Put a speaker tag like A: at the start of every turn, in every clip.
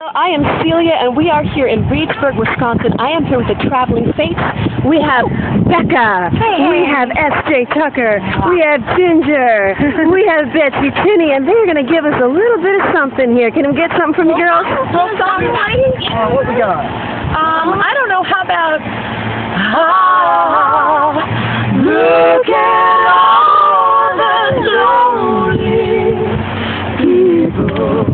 A: I am Celia, and we are here in Reedsburg, Wisconsin. I am here with the Traveling Fates. We have Becca.
B: Hey.
A: We have S.J. Tucker. We have Ginger. We have Betsy Tinney, and they're going to give us a little bit of something here. Can we get something from you girls?
B: What we got?
A: I don't know. How about... Look at all the lonely people.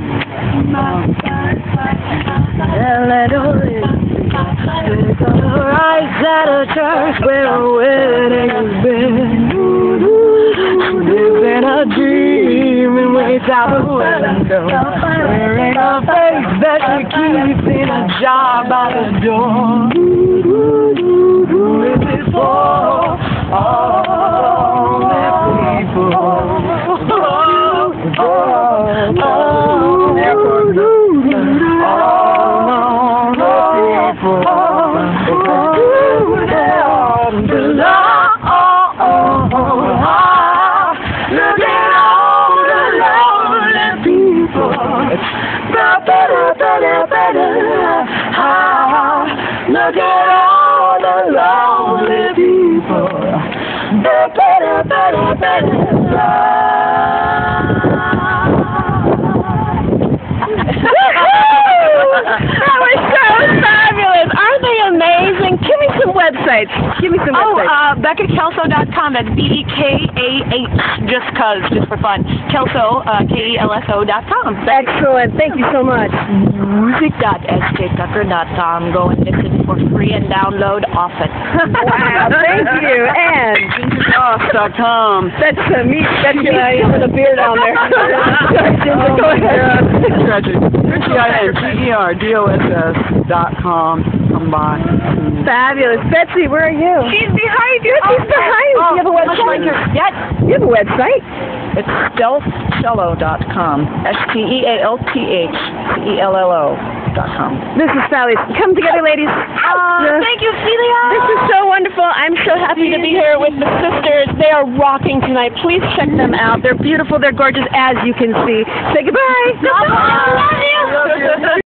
A: There's a rise at a church where a wedding has been. There's been a dream and waits out the window. Wearing a face that she keeps in a jar by the door. This is for all the people. Look at all the lonely people. That was so fabulous. Aren't they amazing? Give me some websites.
B: BeccaKelso.com. That's BEKAH, just for fun. Kelso, KELSO.com.
A: Excellent. Thank you so much.
B: Music.sjtucker.com. Go and listen for free and download often.
A: Wow, thank you. And
C: GingerGoss.com.
A: that's me. That's with a beard on there. Sorry, Ginger, go ahead.
C: GingerGoss.com. Come by.
A: Fabulous. Betsy, where are you?
B: She's behind you.
A: She's behind you. You have a website?
B: Yes.
A: You have a website?
C: It's stealthcello.com. STELTHCELLO.com.
A: This is Sally. Come together, ladies.
B: Thank you, Celia.
A: This is so wonderful. I'm so happy to be here with the sisters. They are rocking tonight. Please check them out. They're beautiful. They're gorgeous, as you can see. Say goodbye.
B: Bye. Love you.